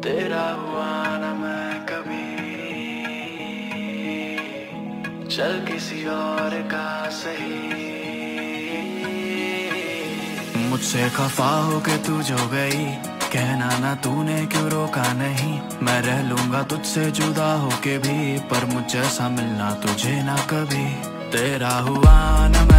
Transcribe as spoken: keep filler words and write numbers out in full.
तेरा हुआ ना मैं कभी, चल किसी और का सही। मुझसे खफा हो के तू जो गई, कहना ना तूने क्यों रोका नहीं। मैं रह लूंगा तुझसे जुदा होके भी, पर मुझ जैसा मिलना तुझे ना कभी। तेरा हुआ ना